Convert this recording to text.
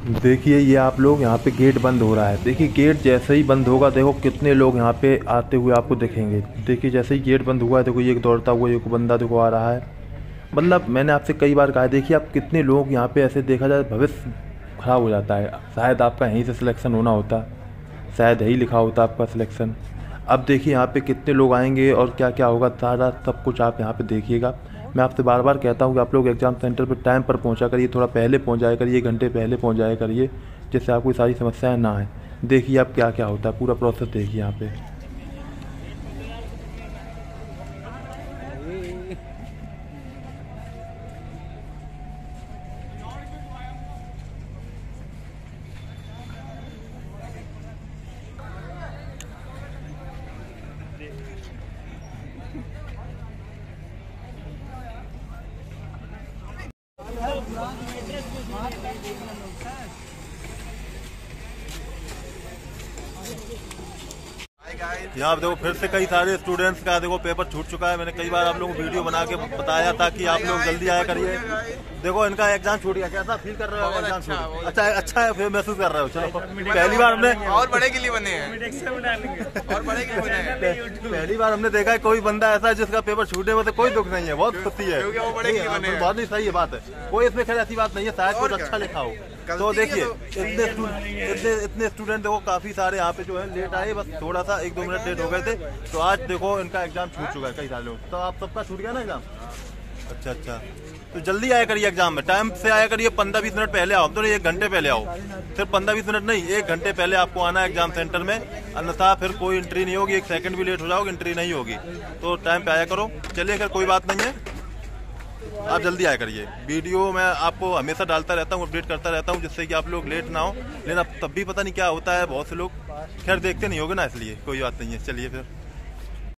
देखिए ये आप लोग यहाँ पे गेट बंद हो रहा है। देखिए गेट जैसे ही बंद होगा देखो कितने लोग यहाँ पे आते हुए आपको दिखेंगे। देखिए जैसे ही गेट बंद हुआ है देखो ये एक दौड़ता हुआ एक बंदा देखो आ रहा है। मतलब मैंने आपसे कई बार कहा है, देखिए आप कितने लोग यहाँ पे ऐसे देखा जाए भविष्य ख़राब हो जाता है। शायद आपका यहीं से सिलेक्शन होना होता, शायद यही लिखा होता आपका सिलेक्शन। अब देखिए यहाँ पे कितने लोग आएंगे और क्या क्या होगा, सारा सब कुछ आप यहाँ पे देखिएगा। मैं आपसे बार बार कहता हूँ कि आप लोग एग्ज़ाम सेंटर पर टाइम पर पहुँचा करिए, थोड़ा पहले पहुँच जाया करिए, 1 घंटे पहले पहुँच जाया करिए, जिससे आपको सारी समस्याएं ना आए। देखिए आप क्या क्या होता है, पूरा प्रोसेस देखिए यहाँ पे। यहाँ पे देखो फिर से कई सारे स्टूडेंट्स का देखो पेपर छूट चुका है। मैंने कई बार आप लोगों को वीडियो बना के बताया था कि आप लोग जल्दी आया करिए। देखो इनका एग्जाम छूट गया, कैसा फील कर रहे हो? एग्जाम छूट अच्छा है, फिर महसूस कर रहे हो? चलो पहली बार हमने और बड़े के लिए बने हैं और बड़े के लिए बने हैं। पहली बार हमने देखा है कोई बंदा ऐसा है जिसका पेपर छूटने में तो कोई दुख नहीं है, बहुत खुशी है। क्योंकि वो बड़े के लिए बने हैं। बहुत ही सही है बात है, कोई इसमें खैर ऐसी बात नहीं है, शायद कुछ अच्छा लिखा हो। तो देखिए इतने स्टूडेंट देखो काफी सारे यहाँ पे जो है लेट आए, बस थोड़ा सा 1-2 मिनट लेट हो गए थे। तो आज देखो इनका एग्जाम छूट चुका है कई सारे लोग। तो आप सबका छूट गया ना एग्जाम? अच्छा, तो जल्दी आया करिए एग्जाम में, टाइम से आया करिए। 15-20 मिनट पहले आओ, तो 1 घंटे पहले आओ। सिर्फ 15-20 मिनट नहीं, 1 घंटे पहले आपको आना है एग्जाम सेंटर में, अन्यथा फिर कोई एंट्री नहीं होगी। 1 सेकंड भी लेट हो जाओगे एंट्री नहीं होगी। तो टाइम पे आया करो। चलिए खैर कोई बात नहीं है, आप जल्दी आया करिए। वीडियो मैं आपको हमेशा डालता रहता हूँ, अपडेट करता रहता हूँ, जिससे कि आप लोग लेट ना हो। लेकिन अब तब भी पता नहीं क्या होता है, बहुत से लोग खैर देखते नहीं होगे ना, इसलिए कोई बात नहीं है। चलिए फिर।